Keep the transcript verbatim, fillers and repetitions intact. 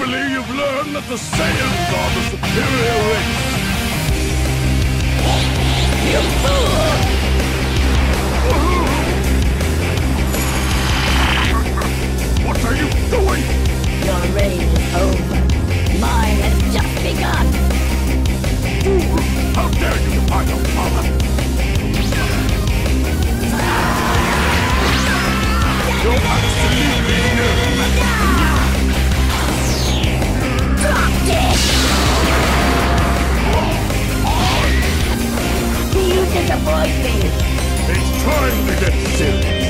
believe you've learned that the Saiyans are the superior race. You fool! What are you doing? Your reign is over. Mine has just begun. Fool! How dare you defy your father? You're absolutely no match. Drop it! You disappoint me. It's time to get serious.